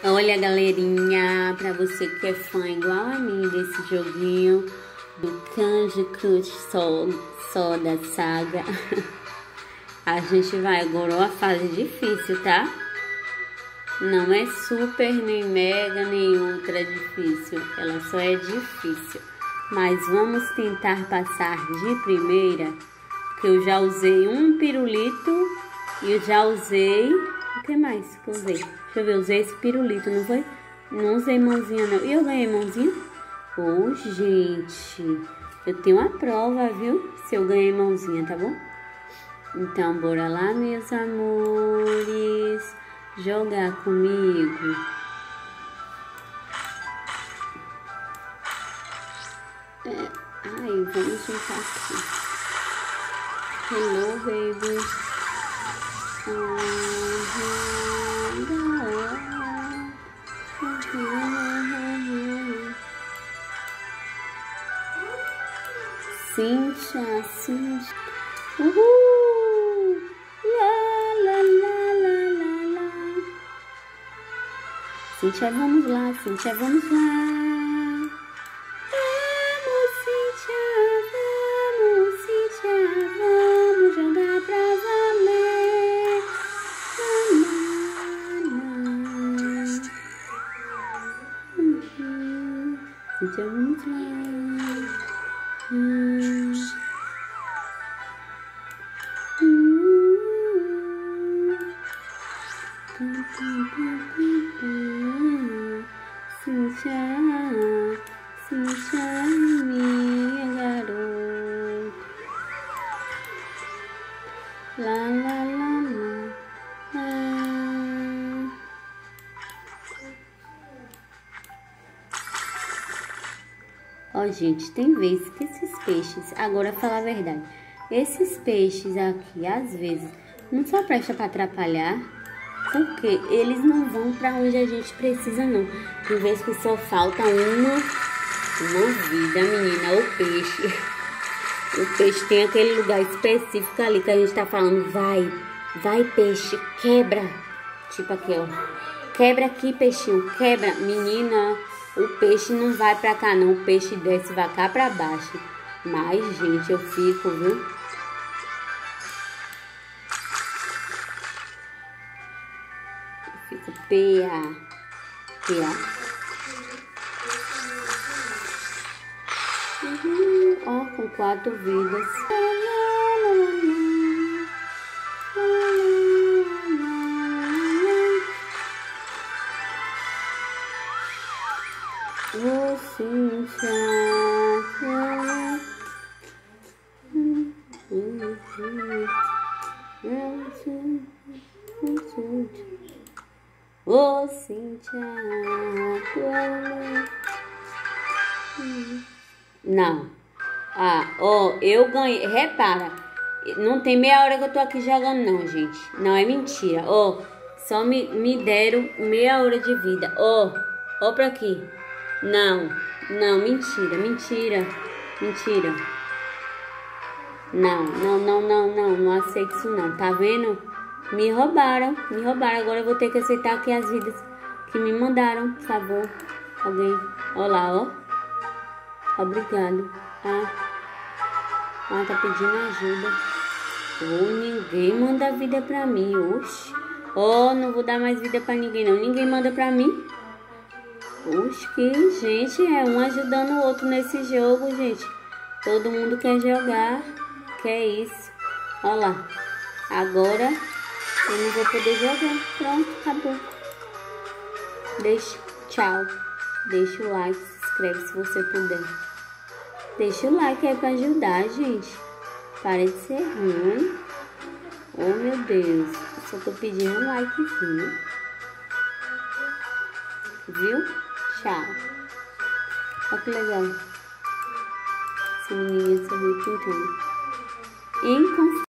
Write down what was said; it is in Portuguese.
Olha, galerinha, pra você que é fã igual a mim desse joguinho do Candy Crush Soda Saga, a gente vai agora uma fase difícil, tá? Não é super, nem mega, nem ultra difícil, ela só é difícil. Mas vamos tentar passar de primeira, porque eu já usei um pirulito e eu já usei... O que mais que eu usei? Deixa eu ver, eu usei esse pirulito, não foi? Não usei mãozinha, não. E eu ganhei mãozinha? Ô, gente, eu tenho uma prova, viu? Se eu ganhei mãozinha, tá bom? Então, bora lá, meus amores, jogar comigo. Ai, vamos juntar aqui. Hello, baby. Cíntia, Cíntia. Uhul! La, la, la, la, la, la. Cíntia, vamos lá, Cíntia, vamos lá. Vamos, Cíntia, vamos jogar pra valer. Cíntia, vamos lá. Cíntia, minha garota. La la la la. Ó, gente, tem vezes que esses peixes, agora falar a verdade, esses peixes aqui, às vezes, não só presta pra atrapalhar, porque eles não vão pra onde a gente precisa, não. Tem vezes que só falta uma vida, menina, o peixe. O peixe tem aquele lugar específico ali que a gente tá falando, vai peixe, quebra. Tipo aqui, ó, quebra aqui, peixinho, quebra. Menina, o peixe não vai pra cá, não, o peixe desce, vai cá pra baixo. Mas, gente, eu fico, viu? Fico PA. Ó, com 4 vidas. Ô, Cíntia. Ô, Cíntia. Não. Ah, ó, eu ganhei. Repara, não tem meia hora que eu tô aqui jogando, não, gente. Não, é mentira. Ó, só me deram meia hora de vida. Ó pra aqui. Não, mentira. Não aceito isso, não. Tá vendo? Me roubaram. Agora eu vou ter que aceitar aqui as vidas que me mandaram, por favor. Alguém. Ó lá, ó. Obrigado. Tá pedindo ajuda. Ninguém manda vida pra mim. Oxi. Não vou dar mais vida pra ninguém, não. Ninguém manda pra mim. Oxi, que gente, é um ajudando o outro nesse jogo, gente. Todo mundo quer jogar. Que é isso. Ó lá. Agora eu não vou poder jogar. Pronto, acabou. Tchau. Deixa o like, se inscreve se você puder. Deixa o like aí pra ajudar, gente. Para de ser ruim. Oh, meu Deus. Eu só tô pedindo um likezinho. Viu? Tchau. Olha que legal. Essa menininha sorriu pintando.